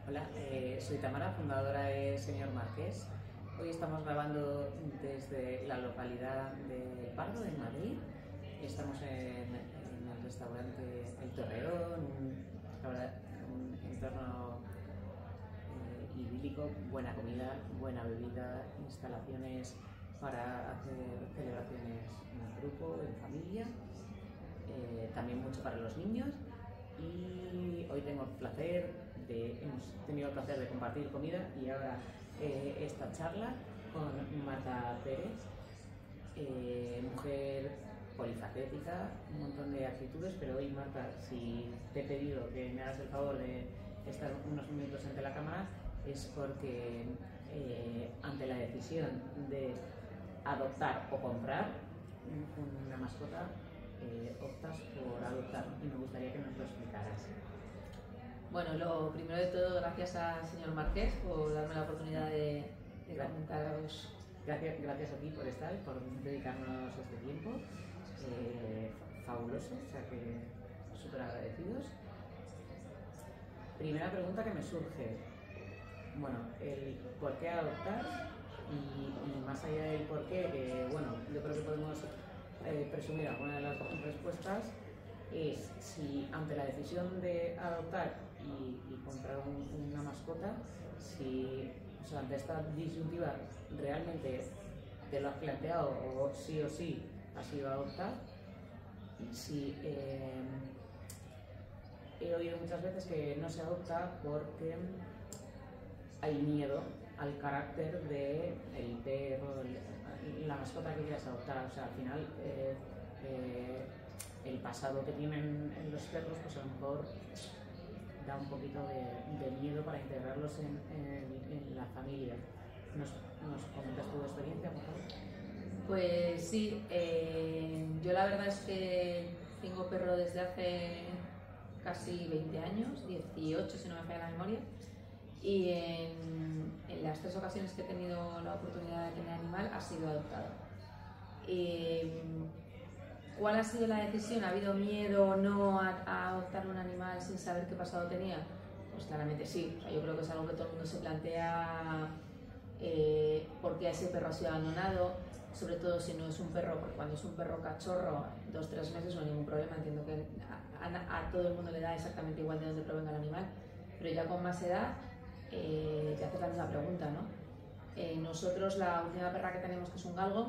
Hola, soy Tamara, fundadora de Señor Marqués. Hoy estamos grabando desde la localidad de El Pardo, en Madrid. Estamos en el restaurante El Torreón, un entorno idílico, buena comida, buena bebida, instalaciones para hacer celebraciones en grupo, en familia, también mucho para los niños. Y hoy hemos tenido el placer de compartir comida y ahora esta charla con Marta Pérez, mujer polifacética, un montón de actitudes, pero hoy, Marta, si te he pedido que me hagas el favor de estar unos minutos ante la cámara es porque ante la decisión de adoptar o comprar una mascota, optas por adoptar, y me gustaría que nos lo explicaras. Bueno, lo primero de todo, gracias al señor Marqués por darme la oportunidad de comentaros. Gracias a ti por estar, por dedicarnos este tiempo. Fabuloso, o sea que súper agradecidos. Primera pregunta que me surge, bueno, el por qué adoptar y más allá del por qué, que bueno, yo creo que podemos presumir alguna de las respuestas, es si ante la decisión de adoptar y comprar una mascota, si ante esta disyuntiva realmente te lo has planteado o sí has ido a adoptar. Si he oído muchas veces que no se adopta porque hay miedo al carácter del perro, la mascota que quieras adoptar. O sea, al final el pasado que tienen en los perros, pues a lo mejor da un poquito de miedo para integrarlos en la familia. ¿Nos comentas tu experiencia, por favor? Pues sí, yo la verdad es que tengo perro desde hace casi 20 años, 18 si no me falla la memoria, y en las 3 ocasiones que he tenido la oportunidad de tener animal ha sido adoptado. ¿Cuál ha sido la decisión? ¿Ha habido miedo o no a adoptar un animal sin saber qué pasado tenía? Pues claramente sí. O sea, yo creo que es algo que todo el mundo se plantea, por qué ese perro ha sido abandonado, sobre todo si no es un perro, porque cuando es un perro cachorro, 2-3 meses no hay ningún problema. Entiendo que a todo el mundo le da exactamente igual de dónde provenga el animal, pero ya con más edad te haces la misma pregunta, ¿no? Nosotros, la última perra que tenemos, que es un galgo,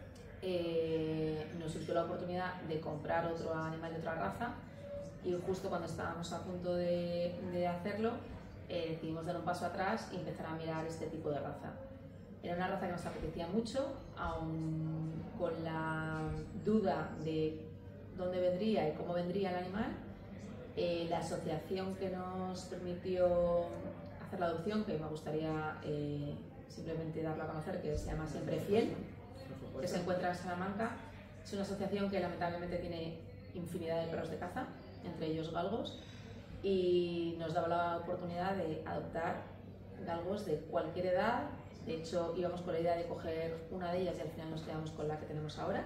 nos surgió la oportunidad de comprar otro animal de otra raza, y justo cuando estábamos a punto de hacerlo, decidimos dar un paso atrás y empezar a mirar este tipo de raza. Era una raza que nos apetecía mucho, aun con la duda de dónde vendría y cómo vendría el animal. La asociación que nos permitió hacer la adopción, que me gustaría simplemente darla a conocer, que se llama Siempre Fiel, que se encuentra en Salamanca, es una asociación que lamentablemente tiene infinidad de perros de caza, entre ellos galgos, y nos daba la oportunidad de adoptar galgos de cualquier edad. De hecho, íbamos con la idea de coger una de ellas y al final nos quedamos con la que tenemos ahora.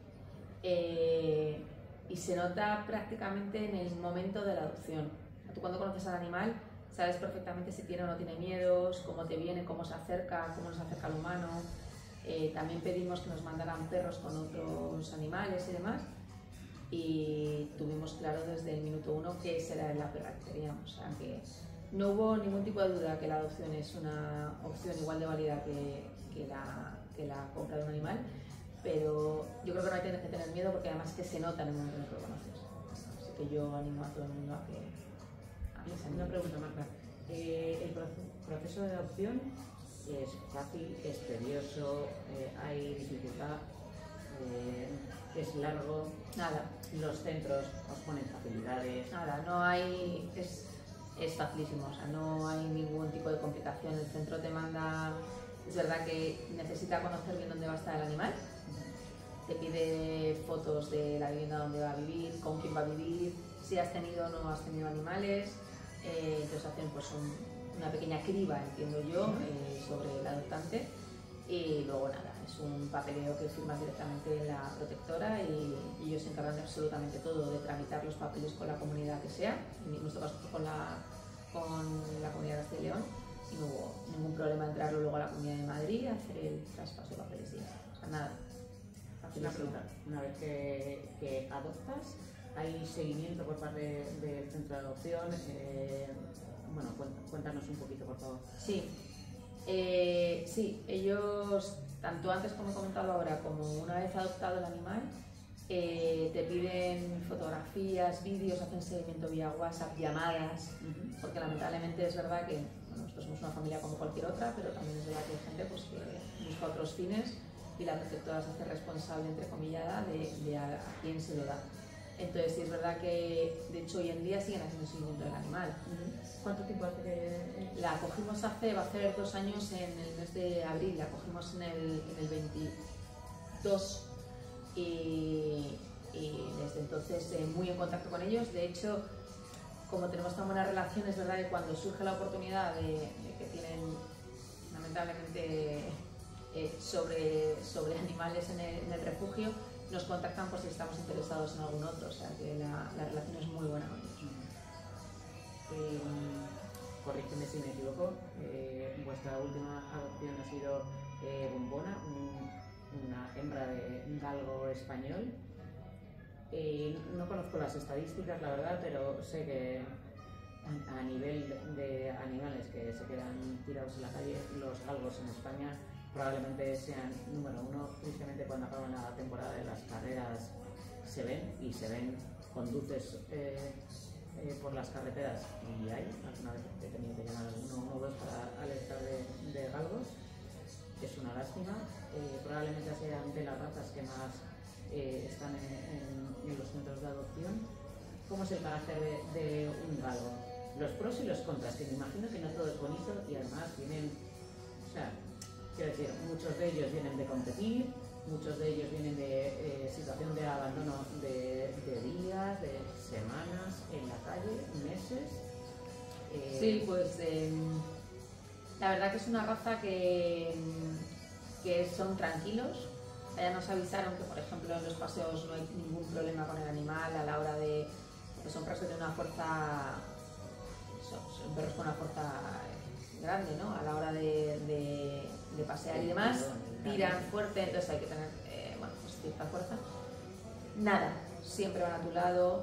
Y se nota prácticamente en el momento de la adopción. Tú, cuando conoces al animal, sabes perfectamente si tiene o no tiene miedos, cómo te viene, cómo se acerca, cómo nos acerca al humano. También pedimos que nos mandaran perros con otros animales y demás, y tuvimos claro desde el minuto 1 que esa era la perra que queríamos. O sea, que no hubo ningún tipo de duda que la adopción es una opción igual de válida que la compra de un animal, pero yo creo que no hay que tener miedo, porque además que se nota en el momento en que lo conoces. Así que yo animo a todo el mundo a que se anime. Una pregunta, Marta. ¿El proceso de adopción es fácil, es tedioso, hay dificultad, es largo? Nada. ¿Los centros os ponen facilidades? Nada, no hay, es facilísimo, o sea, no hay ningún tipo de complicación. El centro te manda, es verdad que necesita conocer bien dónde va a estar el animal, te pide fotos de la vivienda donde va a vivir, con quién va a vivir, si has tenido o no has tenido animales, entonces hacen pues una pequeña criba, entiendo yo, sobre el adoptante, y luego nada, es un papeleo que firmas directamente en la protectora y ellos se encargan de absolutamente todo, de tramitar los papeles con la comunidad que sea, en nuestro caso con la comunidad Comunidad de Madrid a hacer el traspaso de papeles y ya está. O sea, nada. Una pregunta, una vez que adoptas, ¿hay seguimiento por parte del centro de adopción? Bueno, cuéntanos un poquito, por favor. Sí, sí, ellos, tanto antes como he comentado ahora, como una vez adoptado el animal, te piden fotografías, vídeos, hacen seguimiento vía WhatsApp, llamadas, porque lamentablemente es verdad que bueno, nosotros somos una familia como cualquier otra, pero también es verdad que hay gente pues, que busca otros fines y la protectora se hace responsable, entrecomillada, de a quién se lo da. Entonces sí es verdad que, de hecho, hoy en día siguen haciendo seguimiento del animal. ¿Cuánto tiempo hace que...? La cogimos va a hacer 2 años en el mes de abril, la cogimos en el 22 y desde entonces muy en contacto con ellos. De hecho, como tenemos tan buena relación, es verdad que cuando surge la oportunidad de que tienen lamentablemente sobre animales en el refugio, nos contactan por si estamos interesados en algún otro, o sea que la relación es muy buena con ellos. Corrígeme si me equivoco, vuestra última adopción ha sido Bombona, una hembra de galgo español. No conozco las estadísticas, la verdad, pero sé que a nivel de animales que se quedan tirados en la calle, los galgos en España probablemente sean número 1, tristemente cuando acaban la temporada de las carreras se ven, conduces por las carreteras y hay, alguna vez he tenido que llamar al 112 para alertar de galgos, es una lástima, probablemente sean de las razas que más están en los centros de adopción. ¿Cómo es el carácter de un galgo? Los pros y los contras, que me imagino que no todo es bonito y además tienen, o sea, quiero decir, muchos de ellos vienen de competir, muchos de ellos vienen de situación de abandono de días, de semanas en la calle, meses. Sí, pues la verdad que es una raza que son tranquilos. Ya nos avisaron que, por ejemplo, en los paseos no hay ningún problema con el animal a la hora de... Porque son perros que tienen una fuerza... Son perros con una fuerza grande, ¿no? A la hora de pasear y demás, tiran fuerte, entonces hay que tener pues cierta fuerza. Nada, siempre van a tu lado.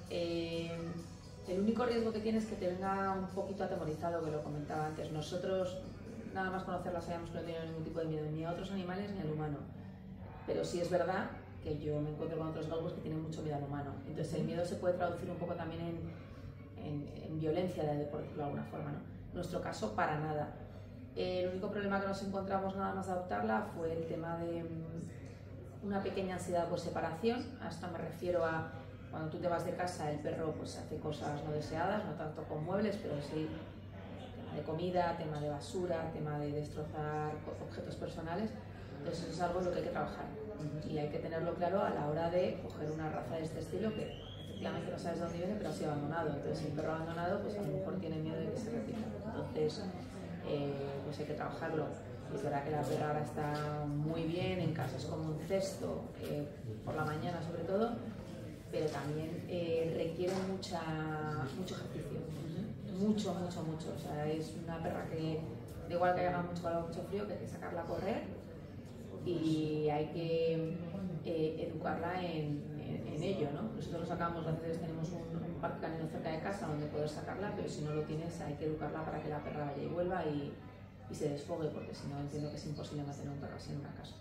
El único riesgo que tienes es que te venga un poquito atemorizado, que lo comentaba antes. Nosotros, nada más conocerla, sabíamos que no tenían ningún tipo de miedo ni a otros animales ni al humano. Pero sí es verdad que yo me encuentro con otros galgos que tienen mucho miedo al humano. Entonces el miedo se puede traducir un poco también en violencia, por decirlo de alguna forma, ¿no? En nuestro caso, para nada. El único problema que nos encontramos nada más de adoptarla fue el tema de una pequeña ansiedad por separación. A esto me refiero a cuando tú te vas de casa, el perro pues hace cosas no deseadas, no tanto con muebles, pero sí tema de comida, tema de basura, tema de destrozar objetos personales. Entonces eso es algo en lo que hay que trabajar y hay que tenerlo claro a la hora de coger una raza de este estilo que efectivamente no sabes de dónde viene, pero ha sido abandonado. Entonces el perro abandonado pues a lo mejor tiene miedo de que se repita. Entonces pues hay que trabajarlo. Es verdad que la perra ahora está muy bien, en casa es como un cesto, por la mañana sobre todo, pero también requiere mucho ejercicio, mucho. O sea, es una perra que, da igual que haga mucho calor o mucho frío, que hay que sacarla a correr y hay que educarla en ello, ¿no? Nosotros lo sacamos, a veces tenemos un parque canino cerca de casa donde poder sacarla, pero si no lo tienes hay que educarla para que la perra vaya y vuelva y se desfogue, porque si no entiendo que es imposible mantener un perro así en una casa.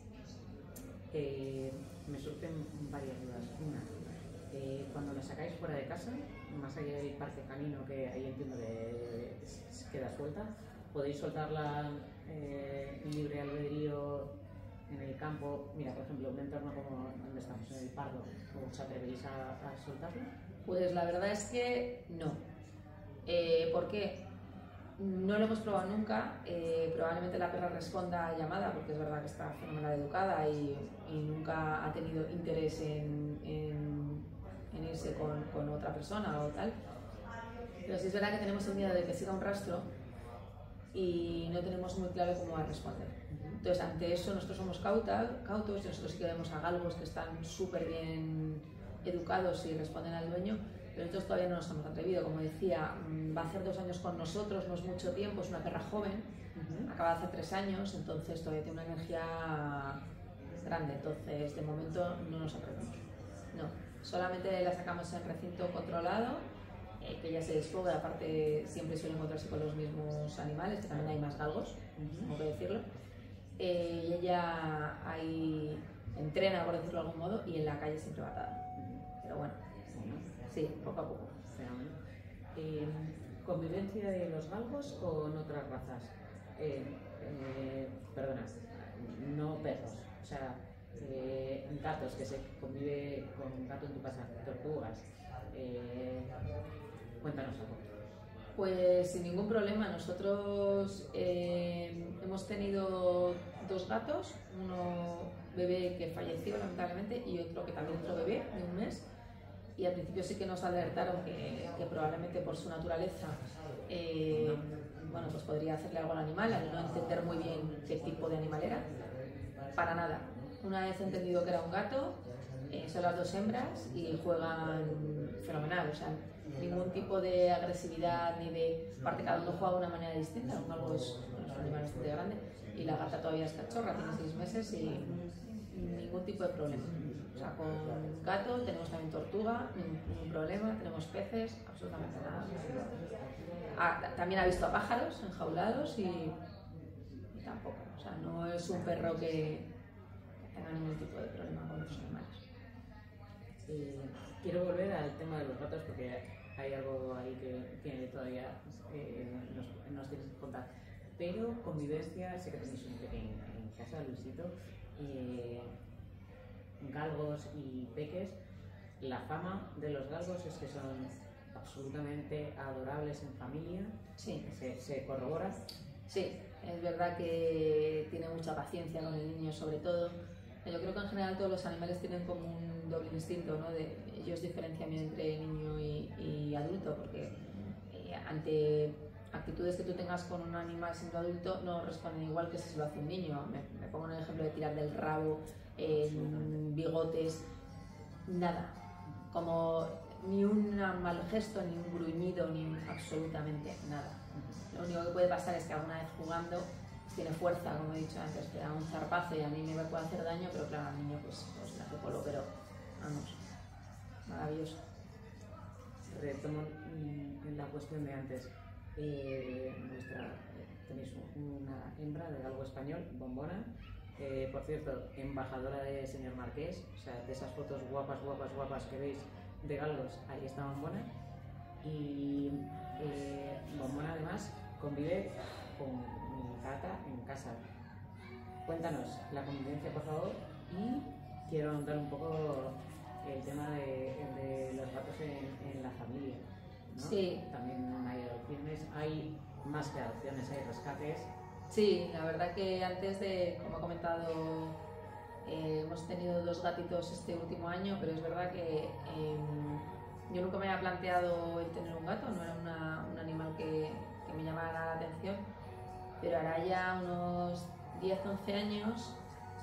Me surgen varias dudas. Una, cuando la sacáis fuera de casa, más allá del parque canino, que ahí entiendo que queda suelta, ¿podéis soltarla libre albedrío en el campo? Mira, por ejemplo, un entorno como donde estamos, en el Pardo, ¿os atrevéis a soltarla? Pues la verdad es que no. ¿Por qué? No lo hemos probado nunca, probablemente la perra responda a llamada porque es verdad que está fenomenal educada y nunca ha tenido interés en irse con otra persona o tal, pero sí es verdad que tenemos el miedo de que siga un rastro y no tenemos muy claro cómo va a responder. Entonces ante eso nosotros somos cautos y nosotros sí que vemos a galgos que están súper bien educados y responden al dueño, pero nosotros todavía no nos hemos atrevido. Como decía, va a hacer 2 años con nosotros, no es mucho tiempo, es una perra joven, acaba de hacer 3 años, entonces todavía tiene una energía grande, entonces de momento no nos atrevemos. No, solamente la sacamos en recinto controlado, que ella se desfoga, aparte siempre suele encontrarse con los mismos animales, que también hay más galgos, tengo que decirlo. Y ella ahí entrena, por decirlo de algún modo, y en la calle siempre va atada. Pero bueno, sí, poco a poco. ¿Convivencia de los galgos con otras razas? Perdona, no perros, o sea, gatos, que se convive con un gato en tu casa, tortugas. Cuéntanos algo. Pues sin ningún problema. Nosotros hemos tenido 2 gatos, uno bebé que falleció lamentablemente y otro que también otro bebé de 1 mes. Y al principio sí que nos alertaron que probablemente por su naturaleza bueno, pues podría hacerle algo al animal, al no entender muy bien qué tipo de animal era. Para nada. Una vez entendido que era un gato, son las 2 hembras y juegan fenomenal. O sea, ningún tipo de agresividad ni de... Aparte, cada uno juega de una manera distinta. Un galgo es un animal bastante grande y la gata todavía es cachorra, tiene 6 meses y ningún tipo de problema. O sea, con gato tenemos también tortuga, ningún problema, tenemos peces, absolutamente nada. También ha visto a pájaros enjaulados y tampoco. O sea, no es un perro que tenga ningún tipo de problema con los animales. Quiero volver al tema de los gatos porque hay algo ahí que todavía nos tienes que contar. Pero convivencia, sé que tenéis un pequeño en casa, Luisito, galgos y peques. La fama de los galgos es que son absolutamente adorables en familia. Sí. ¿Se corrobora? Sí, es verdad que tiene mucha paciencia con el niño, sobre todo. Yo creo que en general todos los animales tienen como un doble instinto, ¿no? Ellos diferencian bien entre niño y adulto, porque ante actitudes que tú tengas con un animal siendo adulto no responden igual que si se lo hace un niño. Me pongo en el ejemplo de tirar del rabo, bigotes, nada. Como ni un mal gesto, ni un gruñido, ni absolutamente nada. Lo único que puede pasar es que alguna vez jugando tiene fuerza, como he dicho antes, que da un zarpazo y a mí me puede hacer daño, pero claro, al niño pues le hace polo, pero vamos, maravilloso. Retomo en la cuestión de antes. Tenéis una hembra de galgo español, Bombona, por cierto, embajadora de señor Marqués, o sea, de esas fotos guapas que veis de galgos, ahí está Bombona. Y Bombona además convive con mi gata en casa. Cuéntanos la convivencia, por favor, y quiero ahondar un poco el tema de los gatos en la familia, ¿no? Sí. También hay adopciones, hay más que adopciones, hay rescates. Sí, la verdad que antes de, como he comentado, hemos tenido 2 gatitos este último año, pero es verdad que yo nunca me había planteado el tener un gato, no era un animal que me llamara la atención, pero ahora ya unos 10-11 años,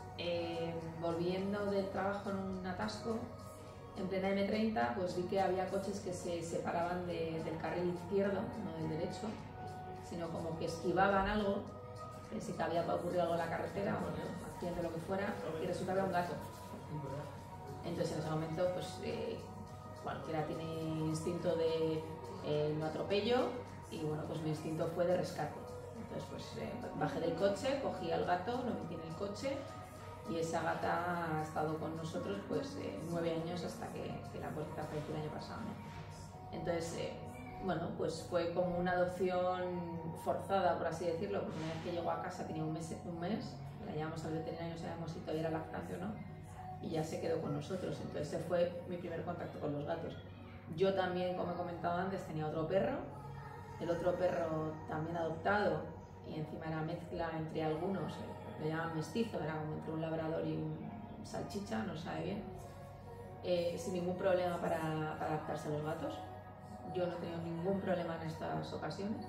volviendo del trabajo en un atasco, en plena M30, pues vi que había coches que se separaban del carril izquierdo, no del derecho, sino como que esquivaban algo, pensé que había ocurrido algo en la carretera, o un accidente o lo que fuera, y resulta que era un gato. Entonces en ese momento, pues cualquiera tiene instinto de no atropello, y bueno, pues mi instinto fue de rescate. Entonces pues bajé del coche, cogí al gato, lo metí en el coche, y esa gata ha estado con nosotros pues 9 años hasta que la pobrecita falleció el año pasado, ¿no? Entonces, bueno, pues fue como una adopción forzada, por así decirlo, porque una vez que llegó a casa tenía un mes, la llevamos al veterinario, no sabíamos si todavía era lactancia o no, y ya se quedó con nosotros. Entonces ese fue mi primer contacto con los gatos. Yo también, como he comentado antes, tenía otro perro, el otro perro también adoptado, y encima era mezcla entre algunos, lo llamaban mestizo, era como entre un labrador y un salchicha, no sabe bien, sin ningún problema para adaptarse a los gatos. Yo no he tenido ningún problema en estas ocasiones.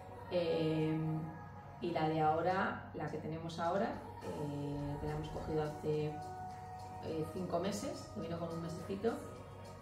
Y la de ahora, la que tenemos ahora, que la hemos cogido hace 5 meses, que vino con un mesecito,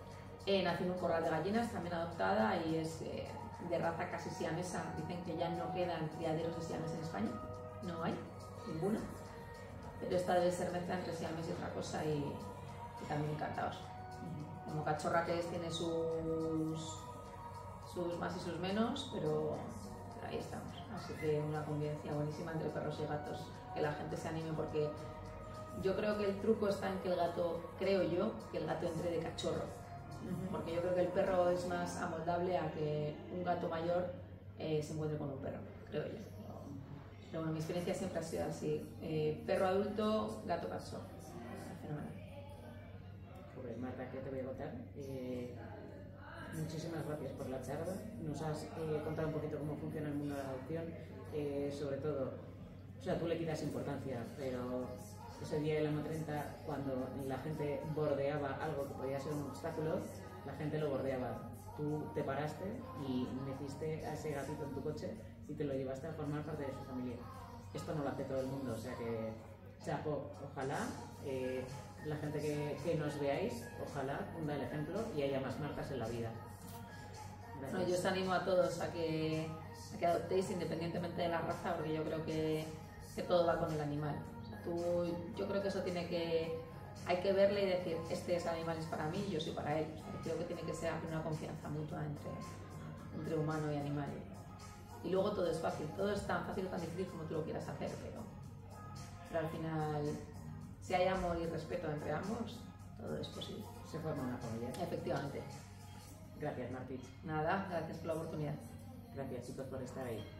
Nació en un corral de gallinas, también adoptada, y es de raza casi siamesa. Dicen que ya no quedan criaderos de siames en España, no hay ninguno, pero esta debe ser mezcla entre siames y otra cosa, y también encantados. Como cachorra que es, tiene sus más y sus menos, pero ahí estamos. Así que una convivencia buenísima entre perros y gatos, que la gente se anime, porque yo creo que el truco está en que el gato, creo yo, que el gato entre de cachorro, porque yo creo que el perro es más amoldable a que un gato mayor se encuentre con un perro, creo yo. Pero bueno, mi experiencia siempre ha sido así, perro adulto, gato cachorro. Fenomenal. Pues Marta, ¿qué te voy a contar? Muchísimas gracias por la charla. Nos has contado un poquito cómo funciona el mundo de la adopción, sobre todo, o sea, tú le quitas importancia, pero ese día del año 30, cuando la gente bordeaba algo que podía ser un obstáculo, la gente lo bordeaba. Tú te paraste y metiste a ese gatito en tu coche y te lo llevaste a formar parte de su familia. Esto no lo hace todo el mundo, o sea que, chapo, ojalá la gente que nos veáis, ojalá hunda el ejemplo y haya más Martas en la vida. Bueno, yo os animo a todos a que adoptéis independientemente de la raza, porque yo creo que todo va con el animal. O sea, yo creo que eso hay que verle y decir, este es animal, es para mí, yo soy para él. O sea, creo que tiene que ser una confianza mutua entre humano y animal. Y luego todo es fácil, todo es tan fácil o tan difícil como tú lo quieras hacer, pero al final, si hay amor y respeto entre ambos, todo es posible. Se forma una familia. Efectivamente. Gracias, Martí. Nada, gracias por la oportunidad. Gracias, chicos, por estar ahí.